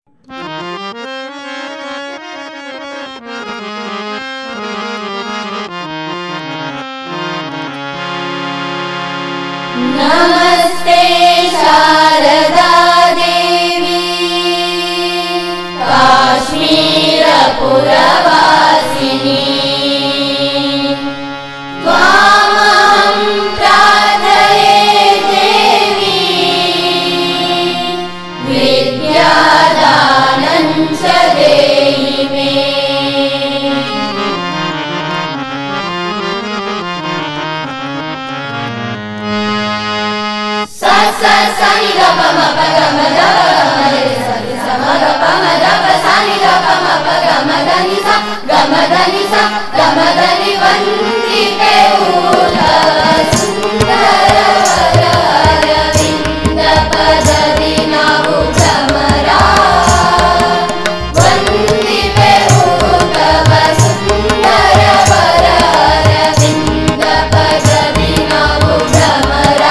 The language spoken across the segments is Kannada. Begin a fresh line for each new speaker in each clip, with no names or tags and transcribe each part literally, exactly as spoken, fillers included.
नमस्ते शारदा देवी काश्मीरपुरवासिनी त्वामहं प्रार्थये देवी विद्यादानं च देहि मे। सा सा नि ध प म प ग म ध प ग म रे सा नि सा म ग प म ध प सा नि ध प म प ग म ध नि सा ग म ध नि सा ग म ध नि ವಂದಿತೆ ತವ ಸುಂದರ ವರ ಅರವಿಂದ ಪದದಿ ನಾವು ಭ್ರಮರ ವಂದಿತೆ ತವ ಸುಂದರ ವರ ಅರವಿಂದ ಪದದಿ ನಾವು ಭ್ರಮರ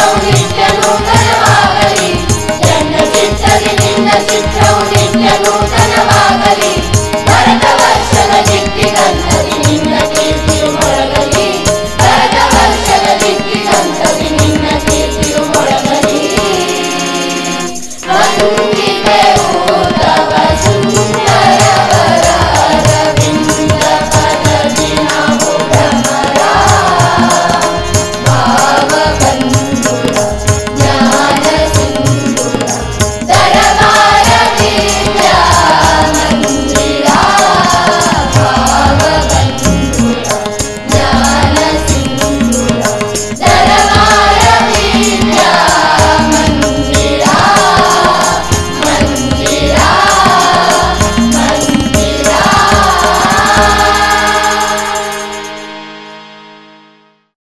ಚಿತ್ರವು ನಿತ್ಯ ನೂತನ